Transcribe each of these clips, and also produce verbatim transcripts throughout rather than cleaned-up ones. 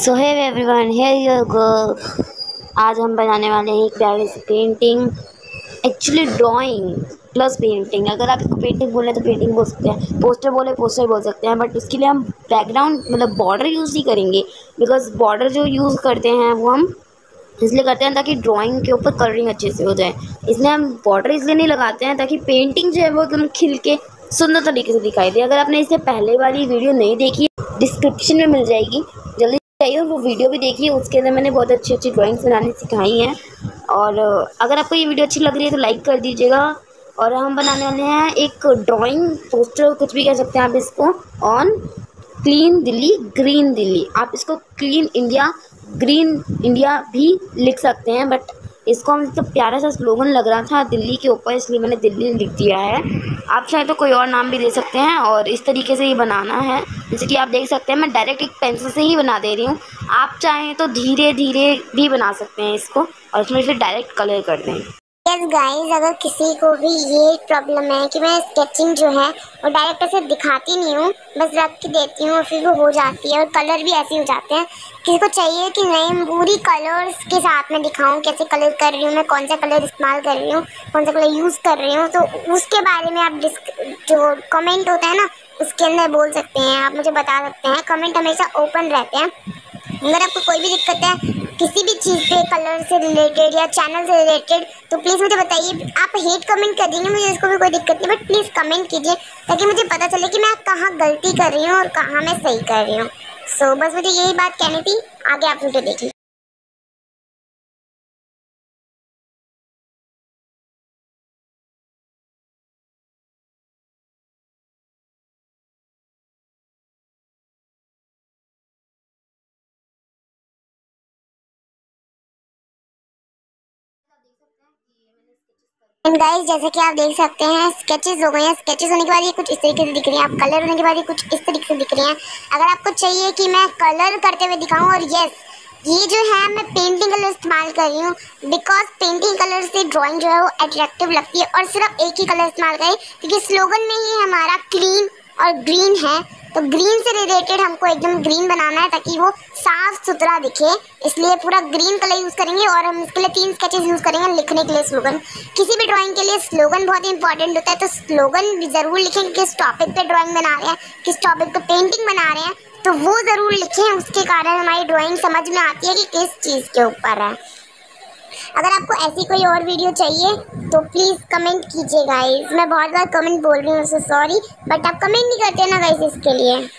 So hey everyone, here your girl. आज हम बनाने वाले हैं एक प्यारी सी painting, actually drawing plus painting. अगर आप इसको पेंटिंग बोले तो पेंटिंग बोल सकते हैं, पोस्टर बोले पोस्टर बोल सकते हैं, बट उसके लिए हम बैकग्राउंड मतलब बॉर्डर यूज़ नहीं करेंगे। बिकॉज बॉर्डर जो यूज़ करते हैं वो हम इसलिए करते हैं ताकि ड्राइंग के ऊपर कलरिंग अच्छे से हो जाए। इसलिए हम बॉर्डर इसलिए नहीं लगाते हैं ताकि पेंटिंग जो है वो एकदम खिल के सुंदर तरीके से दिखाई दे। अगर आपने इससे पहले वाली वीडियो नहीं देखी, डिस्क्रिप्शन में मिल जाएगी, जल्दी चाहिए वो वीडियो भी देखिए। उसके अंदर मैंने बहुत अच्छी अच्छी ड्राइंग्स बनानी सिखाई हैं। और अगर आपको ये वीडियो अच्छी लग रही है तो लाइक कर दीजिएगा। और हम बनाने वाले हैं एक ड्राइंग पोस्टर, कुछ भी कह सकते हैं आप इसको, on clean Delhi green Delhi. आप इसको क्लीन इंडिया ग्रीन इंडिया भी लिख सकते हैं, बट इसको हम तो प्यारा सा स्लोगन लग रहा था दिल्ली के ऊपर, इसलिए मैंने दिल्ली लिख दिया है। आप चाहे तो कोई और नाम भी दे सकते हैं। और इस तरीके से ही बनाना है, जैसे कि आप देख सकते हैं मैं डायरेक्ट एक पेंसिल से ही बना दे रही हूँ। आप चाहें तो धीरे धीरे भी बना सकते हैं इसको, और इसमें फिर डायरेक्ट कलर कर दें। यस गाइस, अगर किसी को भी ये प्रॉब्लम है कि मैं स्केचिंग जो है वो डायरेक्ट ऐसे दिखाती नहीं हूँ, बस रख के देती हूँ और फिर वो हो जाती है और कलर भी ऐसे हो जाते हैं। किसी को चाहिए कि नहीं पूरी कलर्स के साथ में दिखाऊं, कैसे कलर कर रही हूँ मैं, कौन सा कलर इस्तेमाल कर रही हूँ, कौन सा कलर यूज़ कर रही हूँ, तो उसके बारे में आप जो कमेंट होता है ना उसके अंदर बोल सकते हैं, आप मुझे बता सकते हैं। कमेंट हमेशा ओपन रहते हैं। अगर आपको कोई भी दिक्कत है किसी भी चीज़ पे, कलर से रिलेटेड या चैनल से रिलेटेड, तो प्लीज़ मुझे बताइए। आप हेट कमेंट कर देंगे, मुझे इसको भी कोई दिक्कत नहीं, बट प्लीज़ कमेंट कीजिए ताकि मुझे पता चले कि मैं कहाँ गलती कर रही हूँ और कहाँ मैं सही कर रही हूँ। सो so, बस मुझे यही बात कहनी थी। आगे आप वीडियो देखिए। एंड गाइस, जैसे कि आप देख सकते हैं स्केचेस हो गए हैं। स्केचेस होने के बाद ये कुछ इस तरीके से दिख रही हैं। आप कलर होने के बाद ये कुछ इस तरीके से दिख रही हैं। अगर आपको चाहिए कि मैं कलर करते हुए दिखाऊं, और यस ये जो है मैं पेंटिंग कलर इस्तेमाल कर रही हूँ, बिकॉज पेंटिंग कलर से ड्राइंग जो है वो अट्रैक्टिव लगती है। और सिर्फ एक ही कलर इस्तेमाल करें क्योंकि स्लोगन में ही हमारा क्लीन और ग्रीन है, तो ग्रीन से रिलेटेड हमको एकदम ग्रीन बनाना है ताकि वो साफ सुथरा दिखे। इसलिए पूरा ग्रीन कलर यूज़ करेंगे। और हम इसके लिए तीन स्केचेस यूज़ करेंगे लिखने के लिए स्लोगन। किसी भी ड्राइंग के लिए स्लोगन बहुत इंपॉर्टेंट होता है, तो स्लोगन भी ज़रूर लिखें। किस टॉपिक पे ड्राइंग बना रहे हैं, किस टॉपिक पे पेंटिंग बना रहे हैं, तो वो ज़रूर लिखें। उसके कारण हमारी ड्राइंग समझ में आती है कि किस चीज़ के ऊपर है। अगर आपको ऐसी कोई और वीडियो चाहिए तो प्लीज़ कमेंट कीजिए गाइस। मैं बहुत बार कमेंट बोल रही हूँ, सो सॉरी, बट आप कमेंट नहीं करते ना गाइस इसके लिए।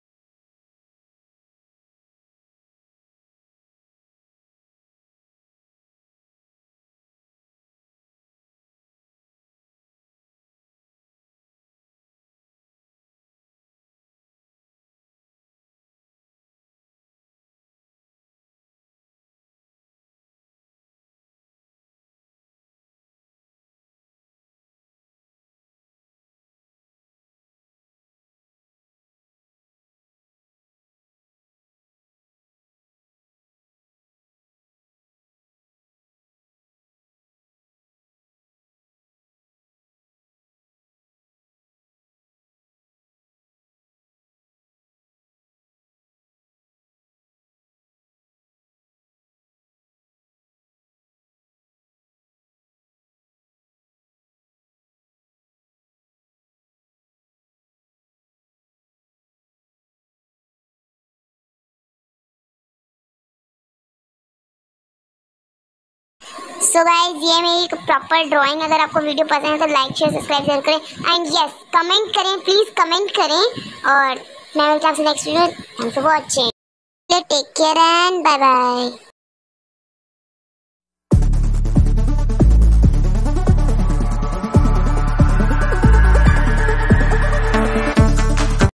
सो गाइज, ये मेरी एक प्रॉपर ड्राइंग। अगर आपको वीडियो पसंद है तो लाइक शेयर सब्सक्राइब जरूर करें। एंड यस, कमेंट करें, प्लीज़ कमेंट करें। और मैं मिलता हूँ आपसे next video. Thanks for watching. Take care and bye bye.